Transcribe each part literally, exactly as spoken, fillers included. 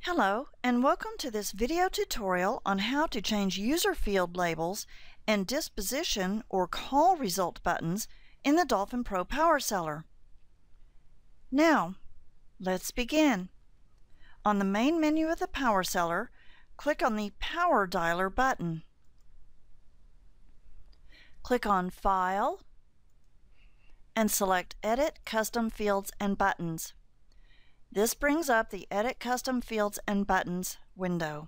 Hello, and welcome to this video tutorial on how to change user field labels and disposition or call result buttons in the Dolphin Pro Power Seller. Now, let's begin. On the main menu of the Power Seller, click on the Power Dialer button. Click on File and select Edit Custom Fields and Buttons. This brings up the Edit Custom Fields and Buttons window.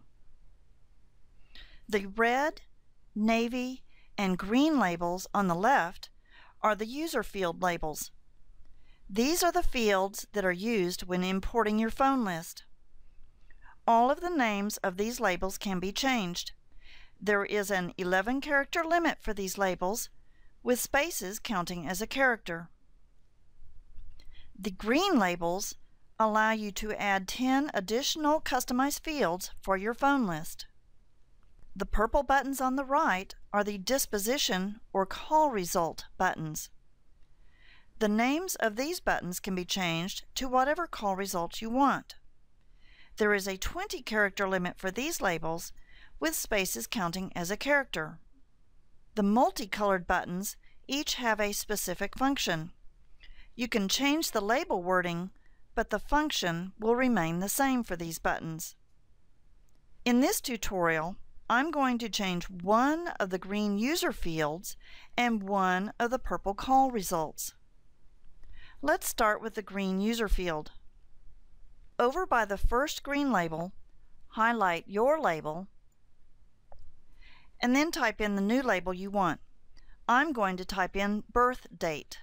The red, navy, and green labels on the left are the user field labels. These are the fields that are used when importing your phone list. All of the names of these labels can be changed. There is an eleven character limit for these labels, with spaces counting as a character. The green labels allow you to add ten additional customized fields for your phone list. The purple buttons on the right are the disposition or call result buttons. The names of these buttons can be changed to whatever call results you want. There is a twenty character limit for these labels, with spaces counting as a character. The multicolored buttons each have a specific function. You can change the label wording, but the function will remain the same for these buttons. In this tutorial, I'm going to change one of the green user fields and one of the purple call results. Let's start with the green user field. Over by the first green label, highlight your label and then type in the new label you want. I'm going to type in birth date.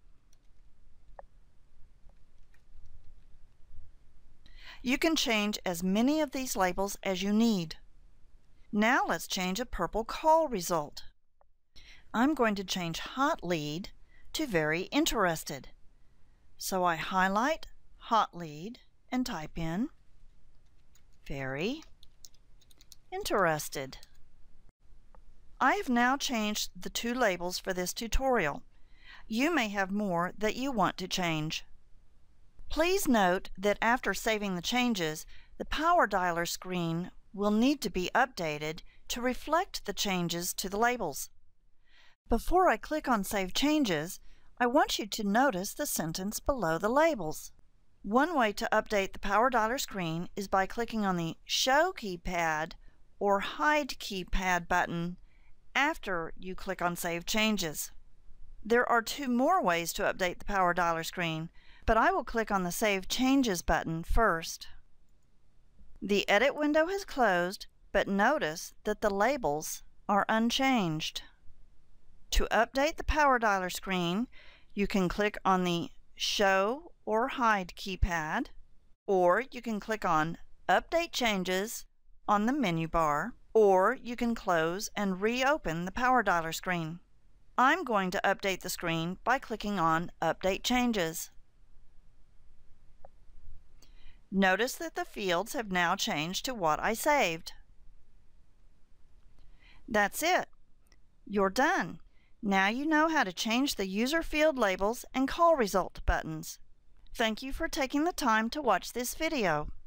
You can change as many of these labels as you need. Now let's change a purple call result. I'm going to change hot lead to very interested. So I highlight hot lead and type in very interested. I have now changed the two labels for this tutorial. You may have more that you want to change. Please note that after saving the changes, the Power Dialer screen will need to be updated to reflect the changes to the labels. Before I click on Save Changes, I want you to notice the sentence below the labels. One way to update the Power Dialer screen is by clicking on the Show Keypad or Hide Keypad button after you click on Save Changes. There are two more ways to update the Power Dialer screen, but I will click on the Save Changes button first. The edit window has closed, but notice that the labels are unchanged. To update the Power Dialer screen, you can click on the Show or Hide keypad, or you can click on Update Changes on the menu bar, or you can close and reopen the Power Dialer screen. I'm going to update the screen by clicking on Update Changes. Notice that the fields have now changed to what I saved. That's it. You're done. Now you know how to change the user field labels and call result buttons. Thank you for taking the time to watch this video.